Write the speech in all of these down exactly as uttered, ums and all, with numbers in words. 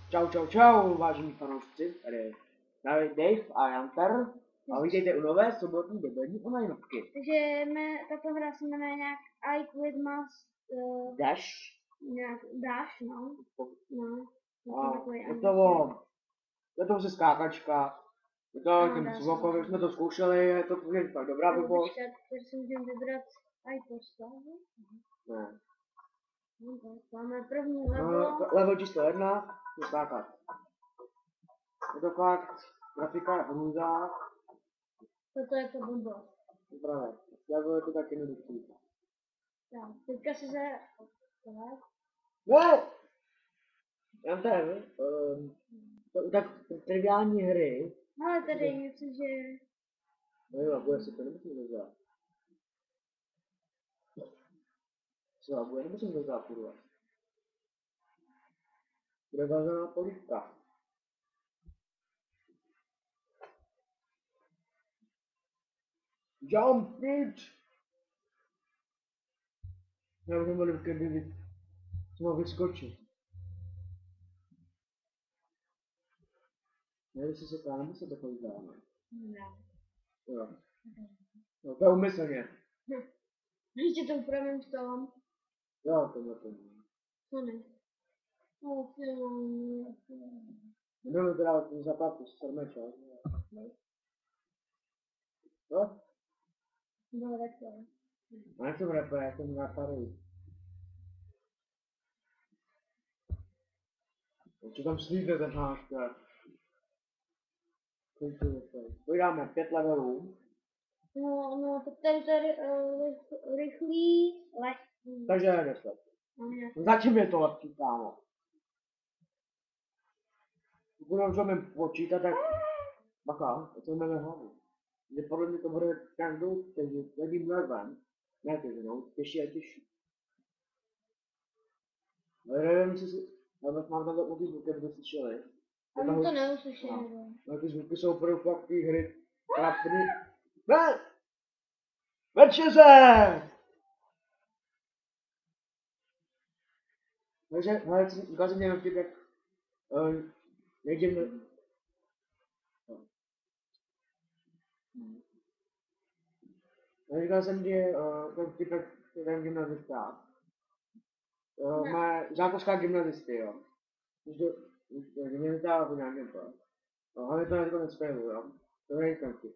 Čau, čau, čau, vážení fanoušci, tady je Dave a Jantar a vítejte u nové sobotní debilní onlineovky. Takže mě, tato hra se jmenuje nějak I Quit Must uh, Dash. Nějak Dash, no. No. A je to o, je to se skákačka, je to tím zvukovým, jsme to zkoušeli, je to poměrně tak dobrá blbost. Takže si můžeme vybrat I postavu. Ne. No, máme první level. No, level číslo jedna, je skákat. Je to fakt, grafika je hrůza. Toto je to blbost. Právě, level je to tak jednoduchý. Tak, teďka si se... Ne! Jantar, um, to, tak triviální hry. Ale tady je něco, že... No jo, bude si to nemusím dozvat. Co, bude nemusím dozvat, kurva. Bude vázaná polívka. Jump, bitch! Já už nebudu kdyby mohl vyskočit. Nevím, jestli se to nebo se to používáme. Ne. Jo. No to je umyslně. Ještě to upravím v tom. Jo, to je to. Co ne? No, film. Jdeme teda zapadku s srmeča. Jo? No, tak to. A nechcem rapper, já jsem napadl. Co tam slídne ten háška? Pojídáme pět levelů. No, no, tak tady to je uh, rychlý, lehký. Takže je deset. No, zatím je to lepší, kámo. Pokud můžeme počítat, tak bacha, to máme hlavu. Že podle mě to bude každou, takže jedním levem, ne takže no, těžší a těžší. Ale nevím, jestli si, já bych mám takhle ty zvuky, aby to slyšeli. A my to neuslyšeli. No, ty zvuky jsou opravdu fakt ty hry, která první... Ne! Večeře! Takže, ukázal jsem jenom vtip, jak uh, nejdem... No, říkal jsem ti, uh, ten vtip, jak ten gymnazista. Uh, má žákovská gymnazisty, jo. Gymnazista po nějakém to. No, ale to na to nespělu, jo. To není ten vtip.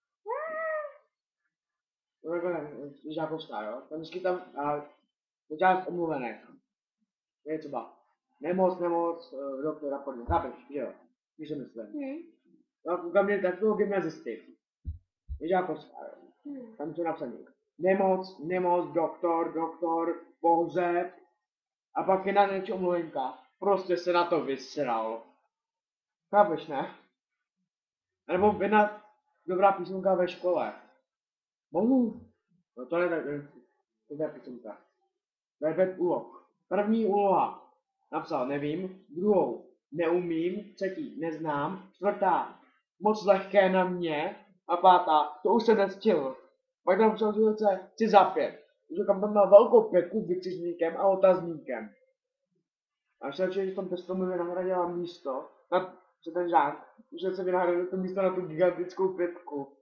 No, takhle, žákovská, jo. Tam vždycky tam, uh, počást omluvenek. Je třeba nemoc, nemoc, uh, doktor a podobně, chápeš, že jo? Když se myslím. Hmm. No, koukám mě takovou gymnazisty. Je žákovská, jo. Hmm. Tam jsou napsané. Nemoc, nemoc, doktor, doktor, pohřeb. A pak je na něco omluvenka. Prostě se na to vysral. Chápeš, ne? A nebo jedna dobrá písmenka ve škole. Mohu? No to je to je písmenka. To je pět úloh. První úloha. Napsal nevím. Druhou neumím. Třetí neznám. Čtvrtá moc lehké na mě. A pátá to už jsem nestihl. Pak tam psal že tři za pět. Takže tam tam má velkou pětku s vykřičníkem a otazníkem. Až se že v tom testu mi vynahradila místo, na, že ten žák, že se vynahradil to místo na tu gigantickou pětku.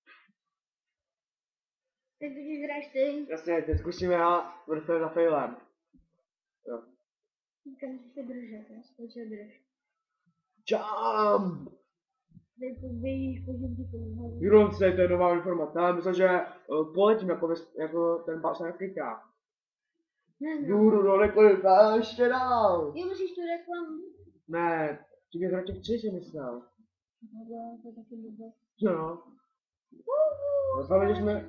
Teď když hraješ ty. Jasně, teď zkusíme a bude to za failem. Jo. Teďka musíš se držet, já se počítat drž. Jump! Teď to běžíš po žlutí. Juron, to je nová informace, ale myslím, že uh, poletím jako, jako ten pás na kyťák. Juru, no nekolika, ještě dál! Jo, musíš tu reklamu. Ne, ty mě radši tři si myslel. No, to je taky blbost. Jo. Doufám, že jsme...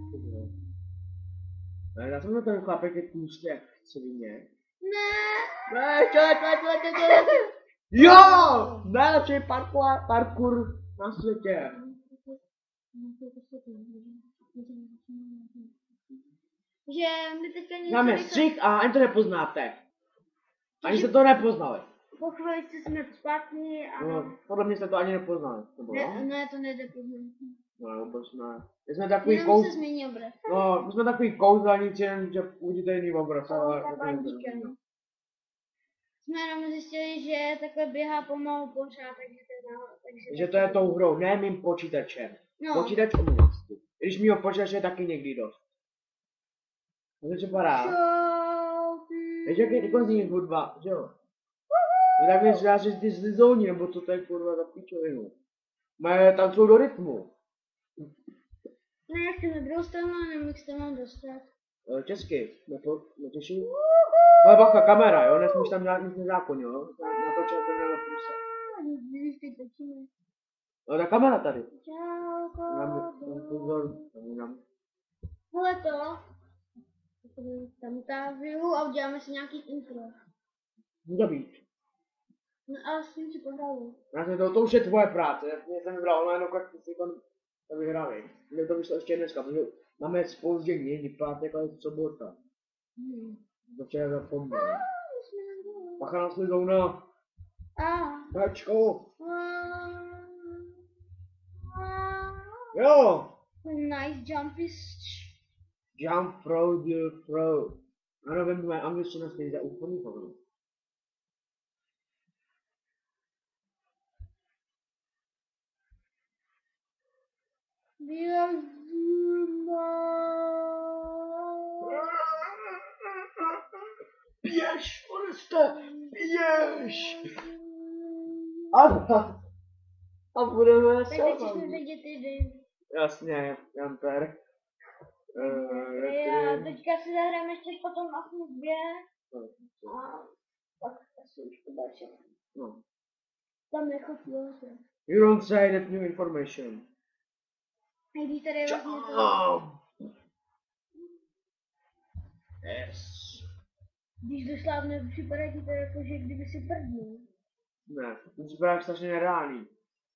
Ne, já jsem na ten chlapek je tlustý jak svině. Ne! Ne, čele, čele, čele, čele, čele. Jo! Nejlepší parkour, parkour na světě. Že my teďka něco... Máme střih a ani to nepoznáte. Ani jste to nepoznali. Po chvíli jsme špatní a... No, podle mě jste to ani nepoznali. Nebo ne, ne, to nejde poznat. No, vůbec ne. My jsme takový Jenom kous... se změní obraz. No, my jsme takový kouzelníci, že uvidíte jiný obraz, ale... Ale bandíkem. jsme jenom zjistili, že takhle běhá pomalu pořád, takže to je náhodou. Takže Že to je tou hrou, ne mým počítačem. No. Počítač umí. Když mýho počítače je taky někdy dost. To je vypadá. Víš, jak je jako zní hudba, že jo? No tak mi říká, že ty zlizouní, nebo co to je kurva za píčovinu. Mají tancují do rytmu. Ne, jak na druhou stranu, nevím, jak se tam mám dostat. E, Česky, nepo, netěší. Ale bacha, kamera, jo, nesmíš tam dělat nic nezákonně, jo? Natočit to mělo průse. Když teď točíme. No ta kamera tady. Čau, Mám pozor, mám. hele to. Tam táviu a uděláme si nějaký intro. Může být. No a s tím si pohrálu. Já jsem to, to už je tvoje práce, já jsem vybral online, jak ty si to vyhráli. Mě to vyšlo ještě dneska, protože máme spouždění, je pátek, ale je sobota. Hmm. To včera zapomněl. Bacha na slizovna. A. Kačko. Jo. Nice jumpy. Jump, throw, deal, throw. Ano, vím, moje angličtina stejně za úplný hovno. Běž, Oreste, běž! A, a budeme Tak teď jsme vidět ty. Jasně, Janter. A teďka si zahrajeme ještě potom na službě. A pak asi už to další. No. Tam jako chvíli. You don't say that new information. A když tady vlastně to... Jump! Yes. Když dosláhne, připadá ti to jako, že kdyby si prdnul. Ne, to připadá strašně nereálný.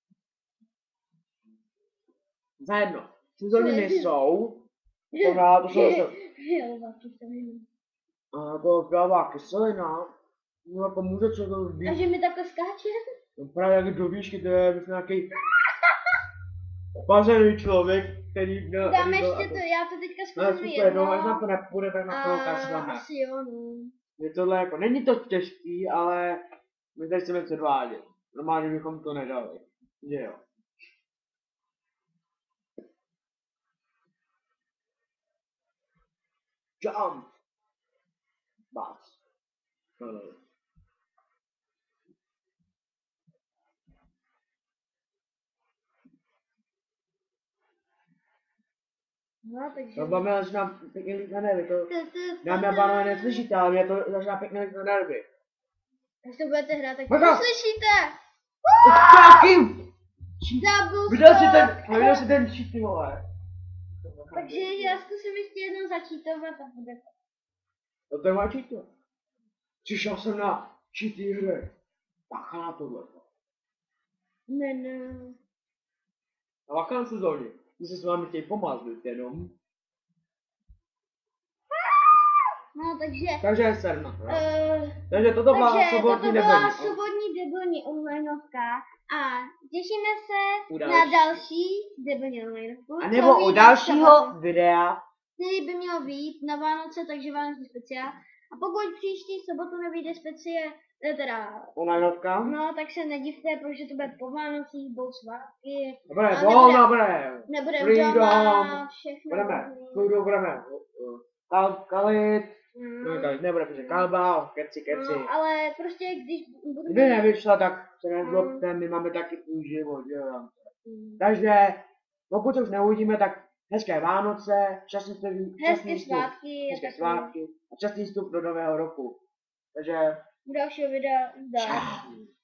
Zajedno. Sezóny nejsou. To na to jsou se... Fialová kyselina. A jako fialová kyselina. No jako může co to být. A že mi takhle skáče? No právě jak do výšky, to je myslím nějaký... Pařený člověk, který... No, Dáme který ještě byl, to, já to teďka No zkusím super, jedno. no až na to nepůjde, tak na to ukážeme. Asi jo, no. Je tohle jako, není to těžký, ale my tady chceme předvádět. Normálně bychom to nedali. Že jo. Jump! Bas. No, no. No, takže... To máme až na pěkně líp na nervy, to... Dámy a pánové, neslyšíte, ale mě to začíná pěkně líp na nervy. Až to budete hrát, tak Bacha! to slyšíte! Jakým? Double Viděl jsi stop! ten, viděl jsi ten cheat, ty vole. Takže já zkusím ještě jednou začítovat a bude to. To je má cheat. Přišel jsem na cheaty hry. Bacha na tohle. Ne, ne. A bacha na sezóně. My se s vámi chtějí pomazlit jenom. No, takže... Takže je serna. Uh, Takže toto byla takže sobotní toto byla debilní. sobotní debilní onlineovka a těšíme se U na další. další debilní onlineovku. A nebo u dalšího videa. Který by mělo být na Vánoce, takže Vánoční speciál. A pokud příští sobotu nevyjde speciál, teda Onlineovka. no, tak se nedivte, protože to bude po Vánocích, budou svátky. Dobré, A volno, dobré. Nebudeme Freedom. doma, všechno. Budeme, půjdu, budeme. Kal, kalit. Mm. No, kalit nebude, protože kalba, keci, keci. No, ale prostě když budu... Kdyby nevyšla, tak se nezlobte, my máme taky tvůj život, jo. Mm. Takže, pokud se už neuvidíme, tak hezké Vánoce, šťastný vstup, Hezké svátky. hezké a taky svátky a šťastný vstup do nového roku. Takže, u dalšího videa zdar. čau.